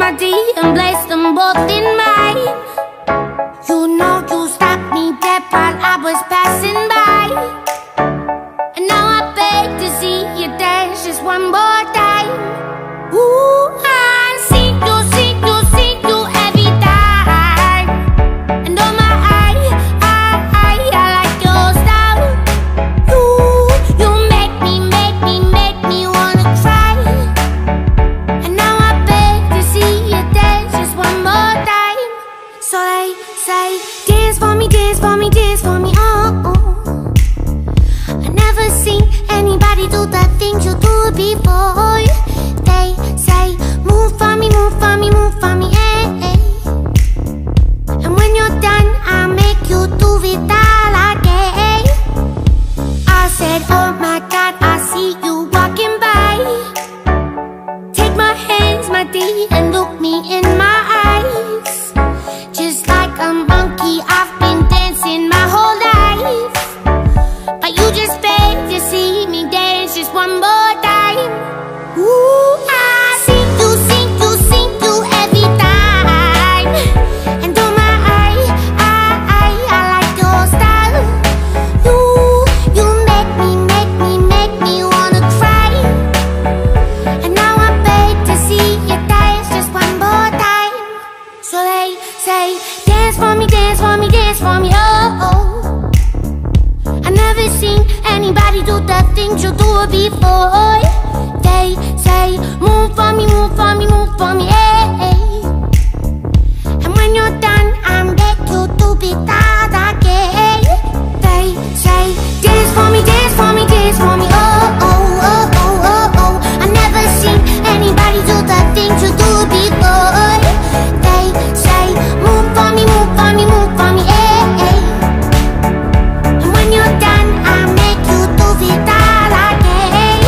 my D and place them both in mine. You know you stopped me dead while I was passing by, and now I beg to see you dance just one more time. Ooh, I see you every time. And oh my, I like your style. You make me wanna cry. And now I beg to see you dance just one more time. So they say, dance for me, dance for me, dance for me, oh, oh. I never seen anybody do the things you do before. They say, move for me, move for me, move for me, eh, eh. And when you're done, I'll make you do it all again. I said, oh my God, I see you walking by. Take my hands, my D, and look me in my eyes. Just like a monkey, I've been dancing my whole life, but you just beg to see me dance just one more time. Ooh, I see you every time. And oh my, I like your style. You make me wanna cry. And now I beg to see you dance just one more time. So they say, dance for me, dance for me, dance for me, oh, oh. I never seen anybody do the things you do before. They say, move for me, move for me, move for me, eh, eh. And when you're done, I'll make you do it all again. They say, dance for me, dance for me, dance for me, oh, oh, oh, oh, oh, oh. I never seen anybody do the things you do before. They say, move for me, move for me, move for me, eh, eh. And when you're done, I'll make you do it all again.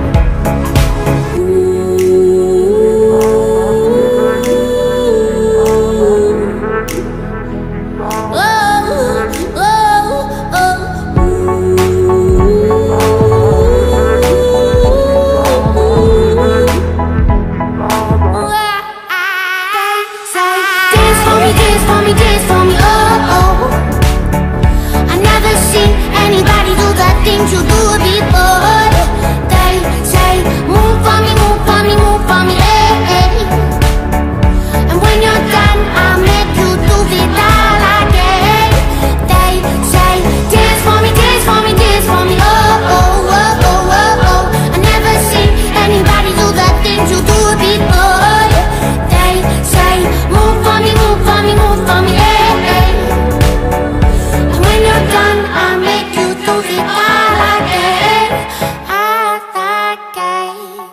Dance for me, dance for me, oh, oh. I never seen anybody do the things you do before. They say, move for me, move for me, move for me, eh, eh. And when you're done, I'll make you do it all again. They say, dance for me, dance for me, dance for me, oh, oh, oh, oh, oh, oh. I never seen anybody do the things you do before. They say, move for me, move for me, move for me, eh, eh. And when you're done, I'll make you do it all again, all again.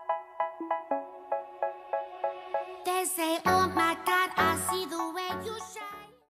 They say, oh my God, I see the way you